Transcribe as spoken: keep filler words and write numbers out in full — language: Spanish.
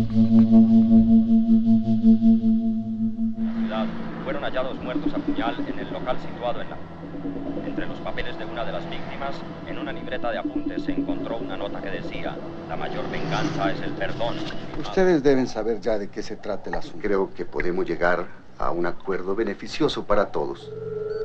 Cuidado, fueron hallados muertos a puñal en el local situado en la... Entre los papeles de una de las víctimas, en una libreta de apuntes se encontró una nota que decía: la mayor venganza es el perdón. Ustedes deben saber ya de qué se trata el asunto. Creo que podemos llegar a un acuerdo beneficioso para todos.